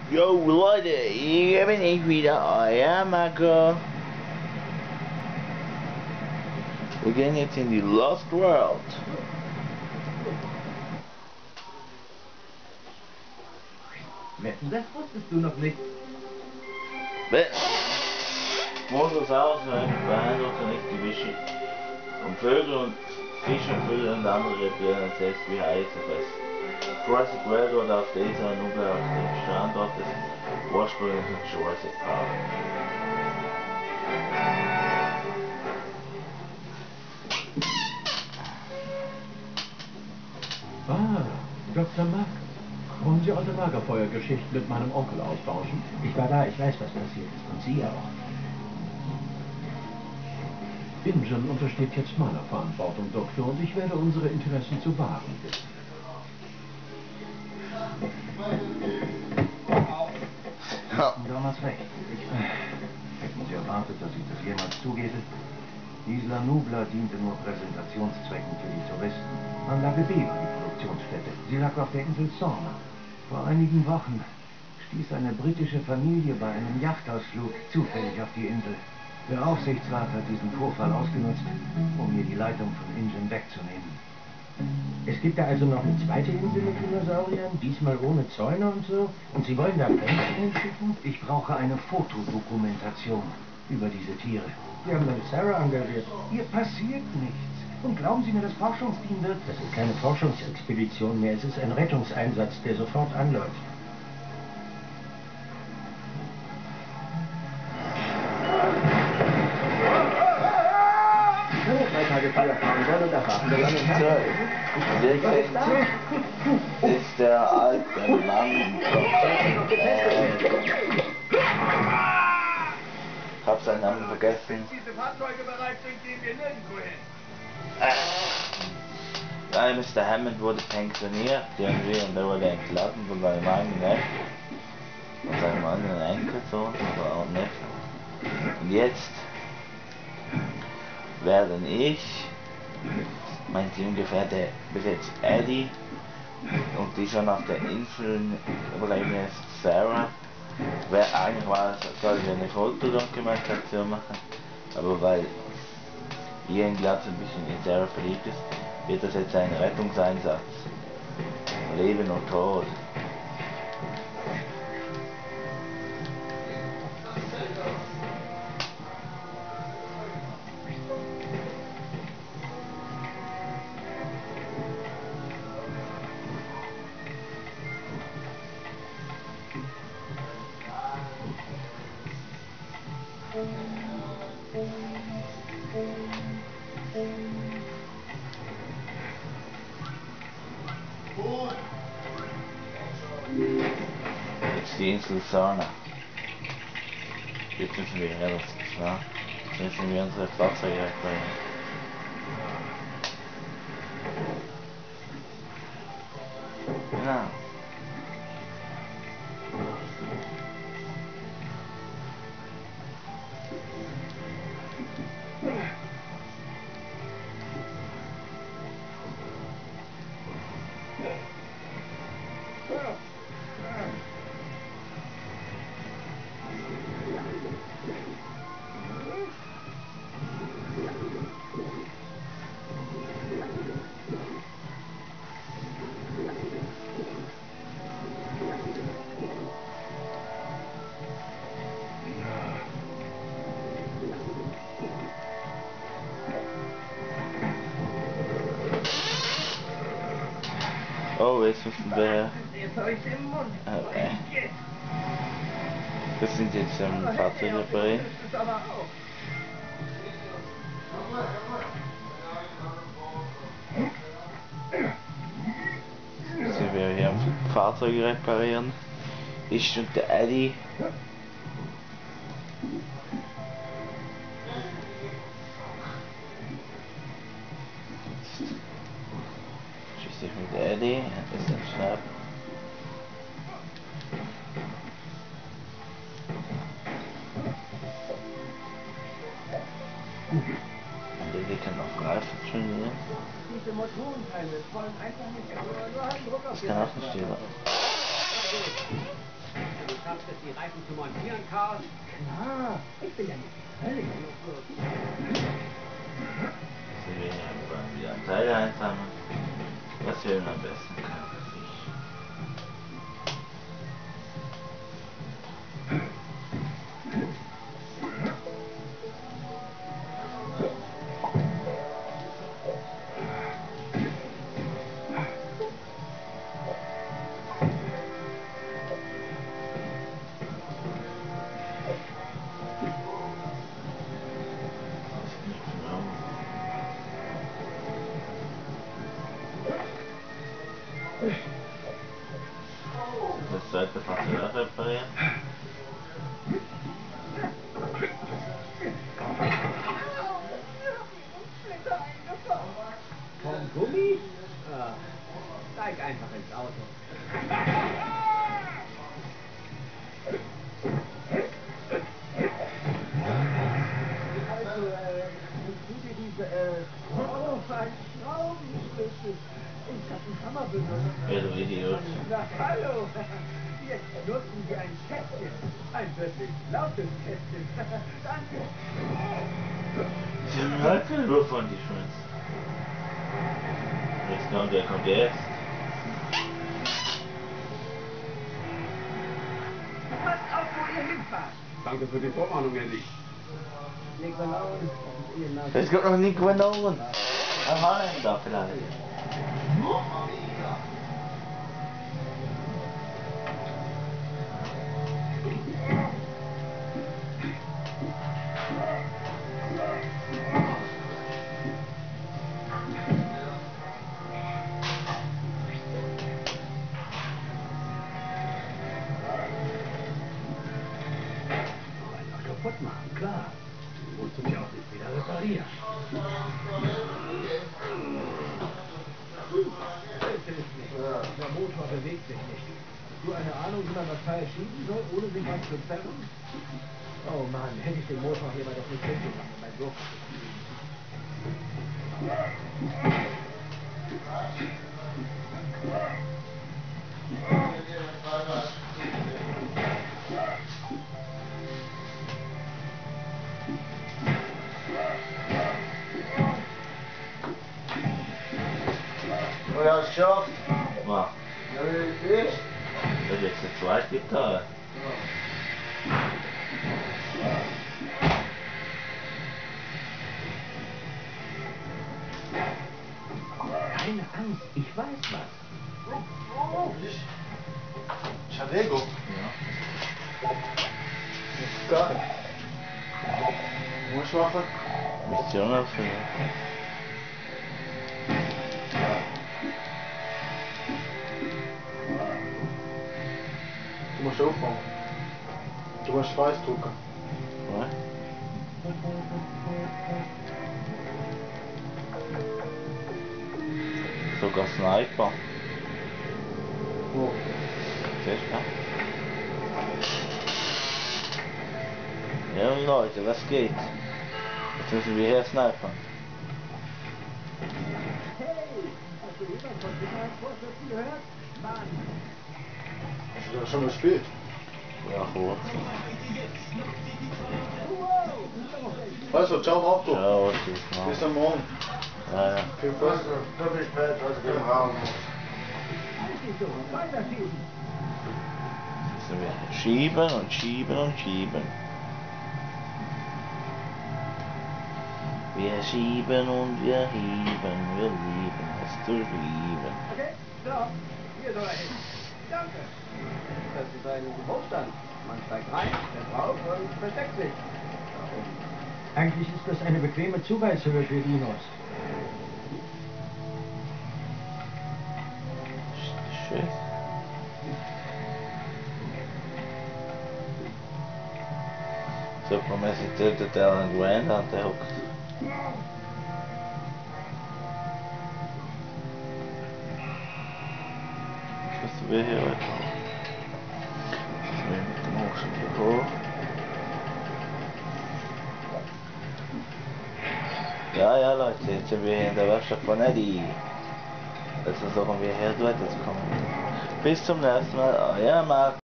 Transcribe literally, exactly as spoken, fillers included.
Yo Leute, hier bin ich wieder, euer Marco. Wir gehen jetzt in die Lost World. Wetten, das wusstest du noch nicht. Muss es aus, behandelt und nicht die Wische. Und Vögel und Fische und Vögel und andere Reptilien selbst wie Haie zu fressen. Jurassic World oder auf dieser Nubel auf dem Standort des ursprünglichen Jurassic Park. Ah, Doktor Mack. Wollen Sie alte Lagerfeuergeschichten mit meinem Onkel austauschen? Ich war da, ich weiß, was passiert ist. Und Sie auch. Ingen untersteht jetzt meiner Verantwortung, Doktor, und ich werde unsere Interessen zu wahren wissen. Sie hatten damals recht. Ich, hätten Sie erwartet, dass ich das jemals zugebe? Isla Nubla diente nur Präsentationszwecken für die Touristen. Anlage B war die Produktionsstätte. Sie lag auf der Insel Sorna. Vor einigen Wochen stieß eine britische Familie bei einem Yachtausflug zufällig auf die Insel. Der Aufsichtsrat hat diesen Vorfall ausgenutzt, um mir die Leitung von Ingen wegzunehmen. Es gibt da also noch eine zweite Insel mit Dinosauriern, diesmal ohne Zäune und so. Und Sie wollen da Fans hinschicken? Ich brauche eine Fotodokumentation über diese Tiere. Sie haben eine Sarah engagiert. Hier passiert nichts. Und glauben Sie mir, das Forschungsteam wird... Das ist keine Forschungsexpedition mehr, es ist ein Rettungseinsatz, der sofort anläuft. Drei Tage früher fahren wollen und erfahren wir dann Ist der alte Mann. Ich hab seinen Namen vergessen. Wenn diese Fahrzeuge bereit sind, gehen wir nirgendwo hin. Ja, Mister Hammond wurde pensioniert irgendwie und er wurde entlassen von seinem eigenen Neffe und seinem anderen Enkelsohn, aber auch Neffe. Und jetzt werden ich, mein Teamgefährte bis jetzt Eddie und die schon auf der Insel überlebende Sarah. Wer eigentlich war, soll ich eine Fotodokumentation machen, aber weil Ian Glatz ein bisschen in Sarah verliebt ist, wird das jetzt ein Rettungseinsatz. Leben und Tod. Jetzt die Insel Sorna. Jetzt müssen wir her, das ist klar. Jetzt müssen wir unsere Fahrzeuge wegbringen. Genau. Oh, jetzt müssen wir... Okay. Wir sind jetzt im Fahrzeug reparieren. Jetzt sind wir hier am Fahrzeug reparieren. Ich und der Eddie. Schieß dich mit Eddie, ist ein Schnapp. Und Eddie kann noch Reifen trainieren. Diese Motorenteile wollen einfach nicht. Nur einen Druck auf Das kann auch nicht jeder. es, die Reifen zu montieren, Karl? Klar, ich bin ja nicht völlig nutzlos. Sie will ja wieder Teile einsammeln. Was wir am besten kann für sich. Das zweite Fahrzeug reparieren. Vom Gummi? Ah, steig einfach ins Auto. Also, äh, tu dir diese, äh, oh, ein Schraubenschlüssel. Ich hab einen Hammer benutzt. Ja, du Idiot. Na, hallo. Jetzt nutzen wir ein Kästchen. Ein wirklich lautes Kästchen. Danke. Sie haben halt keine Luft von die Schwänze. Jetzt kommt der, kommt jetzt. Passt auf, wo ihr hinfahrt. Danke für die Vorwarnung, Eddie. Nikolaus, das ist Ihr Name. Es gibt noch Nico Nolan. Ein Holländer vielleicht. Einfach kaputt machen, klar. Du musst ihn ja auch nicht wieder reparieren. Der Motor bewegt sich nicht. Hast du eine Ahnung, wie man das Teil schieben soll, ohne sich was zu zerren? Oh Mann, hätte ich den Motor hierbei doch nicht hingebracht, um mein Sofa zu kriegen. Und er hat es geschafft. Was? Ja, wie ist es? Das ist jetzt eine zweite Gitarre. Keine Angst, ich weiß was. Oh, Chadego. Ja. Geil. Muss machen. Mission erfüllt. Du musst aufbauen. Du musst Schweiß drucken. Was? Sogar Sniper. Wo? Siehst du? Ja Leute, was geht? Jetzt müssen wir hier snipern. Hey, hast du jemand von Sicherheitsvorschriften gehört? Mann, Hast du das schon gespielt? Ja, gut. Also, ciao Auto. Ciao, tschüss, Mann. Bis dann morgen. Ja, ja. Viel Spaß. Wirklich spät, also wir haben. richtig so, weiter schieben. Jetzt müssen wir schieben und schieben und schieben. Wir schieben und wir hieben, wir lieben es zu schieben. Okay, stopp. Hier soll er hin. Danke. Das ist ein Berufsstand. Man steigt rein, fährt drauf und versteckt sich. Eigentlich ist das eine bequeme Zugeizhöhe für Dinos. Schön. Supermäßig tötet der einen Grand an der hockt. Was wir hier heute haben. Wir mit dem Hochschiff hier hoch. Ja, ja Leute, jetzt sind wir hier in der Werkstatt von Eddie. Jetzt versuchen wir hier weiterzukommen. Bis zum nächsten Mal, euer Marc.